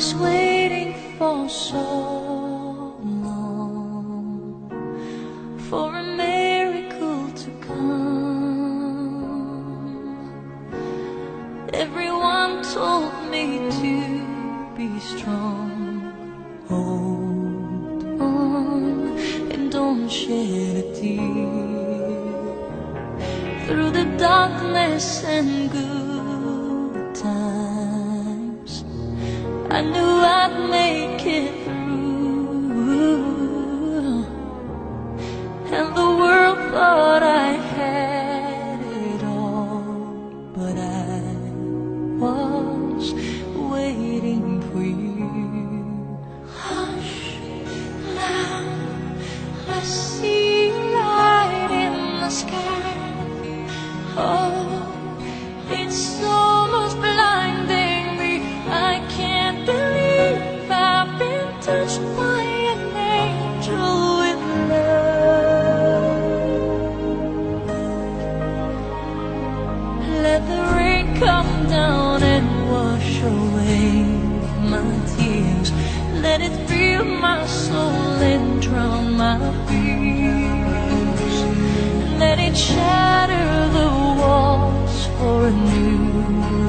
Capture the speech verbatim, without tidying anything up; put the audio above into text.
was waiting for so long for a miracle to come. Everyone told me to be strong. Hold on and don't shed a tear. Through the darkness and good times, I knew I'd make it through. And the world thought I had it all, but I was waiting for you. Hush, now I see light in the sky. Oh, it's almost blinding me. I can't believe I've been touched by an angel with love. Let the rain come down and wash away my tears. Let it fill my soul and drown my fears. Let it shatter the walls for a new